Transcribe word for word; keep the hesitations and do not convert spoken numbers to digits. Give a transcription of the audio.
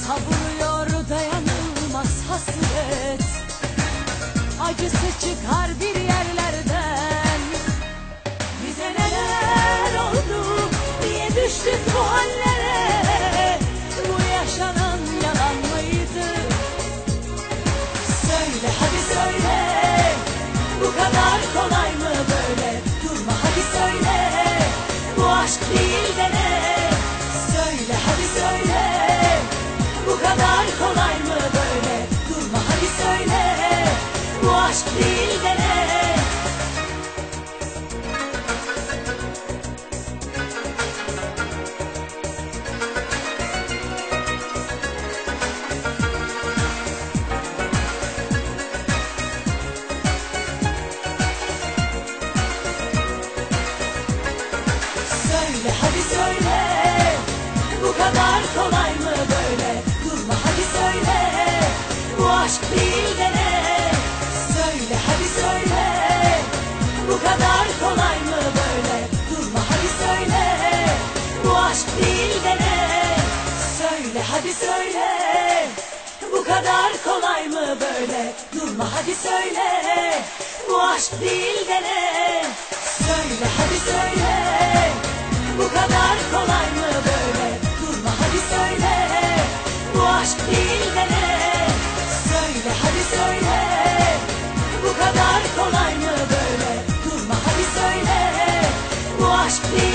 Kavuruyor dayanılmaz hasret, acısı çıkar bir yerlerden. Bize neler oldu, niye düştük bu hallere? Bu yaşanan yalan mıydı? Söyle hadi söyle, bu kadar kolay mı böyle? Durma hadi söyle, bu aşk değil de ne? Söyle hadi söyle, bu kadar kolay mı böyle? Durma hadi söyle, bu aşk değil de ne? Söyle hadi söyle, bu kadar kolay mı böyle? Durma hadi söyle, bu aşk değil de ne? Söyle hadi söyle, bu kadar kolay mı böyle? Durma hadi söyle, bu aşk değil de ne? Söyle hadi söyle, bu kadar kolay mı böyle? Durma hadi söyle, bu aşk değil de ne? Söyle hadi söyle, bu kadar kolay mı böyle? Durma hadi söyle, bu aşk değil de ne? Söyle hadi söyle, bu kadar kolay mı böyle? Durma hadi söyle, bu aşk değil.